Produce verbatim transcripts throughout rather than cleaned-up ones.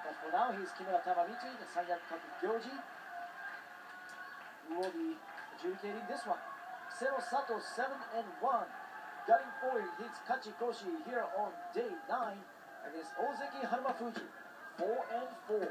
As for now, he's Kimura Tamamichi, the Sanyaku Kyoji, who will be adjudicating this one. Seno Sato, seven and one. Gutting forward hits Kachikoshi here on day nine against Ozeki Harumafuji, four and four.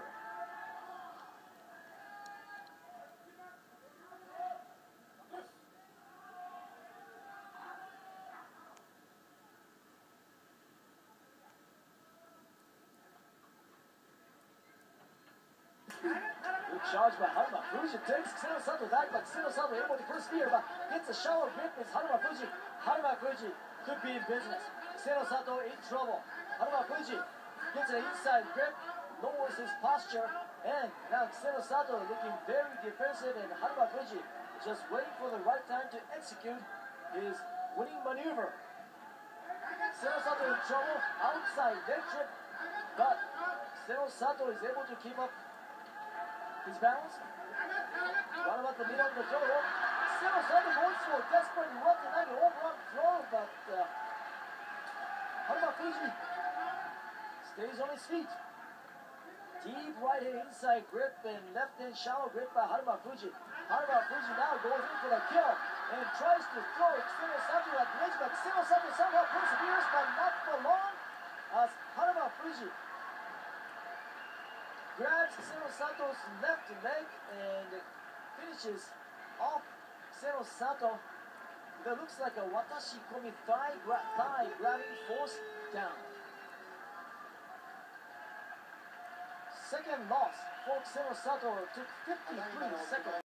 Good charge by Harumafuji, takes Seno Sato back, but Seno Sato able to persevere, but hits a shallow grip with Harumafuji. Harumafuji could be in business. Seno Sato in trouble. Harumafuji gets an inside grip, lowers his posture, and now Seno Sato looking very defensive, and Harumafuji just waiting for the right time to execute his winning maneuver. Seno Sato in trouble, outside leg trip, but Seno Sato is able to keep up his balance. What about the middle of the throw? Seno Sato goes for a desperate run tonight, an overrun throw, but uh, Harumafuji stays on his feet. Deep right hand inside grip and left hand shallow grip by Harumafuji. Harumafuji now goes in for the kill and tries to throw Seno Sato at the edge, but Seno Sato somehow perseveres, but not for long, as Harumafuji grabs Seno Sato's left leg and finishes off Seno Sato. That looks like a Watashi Komi thigh, gra thigh grabbing force down. Second loss for Seno Sato, took fifty-three seconds.